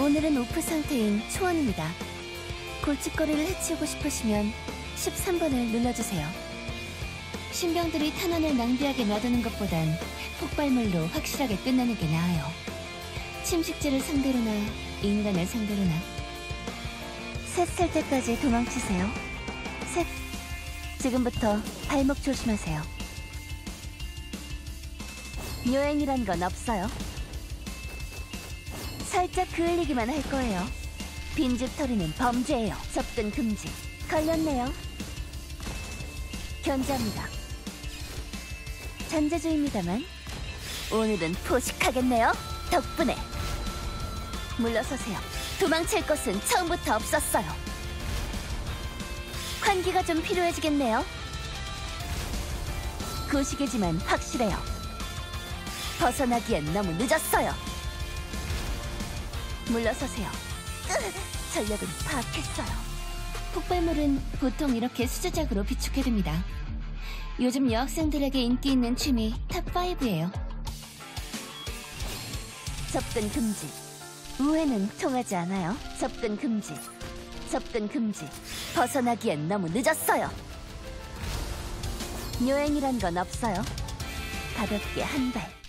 오늘은 오프 상태인 초원입니다. 골칫거리를 해치우고 싶으시면 13번을 눌러주세요. 신병들이 탄환을 낭비하게 놔두는 것보단 폭발물로 확실하게 끝내는 게 나아요. 침식제를 상대로나 인간을 상대로나. 셋 셀 때까지 도망치세요. 셋. 지금부터 발목 조심하세요. 요행이란 건 없어요. 살짝 그을리기만 할 거예요. 빈집털이는 범죄예요. 접근 금지. 걸렸네요. 견제합니다. 잔재주입니다만 오늘은 포식하겠네요. 덕분에. 물러서세요. 도망칠 곳은 처음부터 없었어요. 환기가 좀 필요해지겠네요. 고시계지만 확실해요. 벗어나기엔 너무 늦었어요. 물러서세요. 전력은 파악했어요. 폭발물은 보통 이렇게 수저작으로 비축해둡니다. 요즘 여학생들에게 인기 있는 취미 탑5예요. 접근 금지. 우회는 통하지 않아요. 접근 금지. 접근 금지. 벗어나기엔 너무 늦었어요. 요행이란 건 없어요. 가볍게 한 발.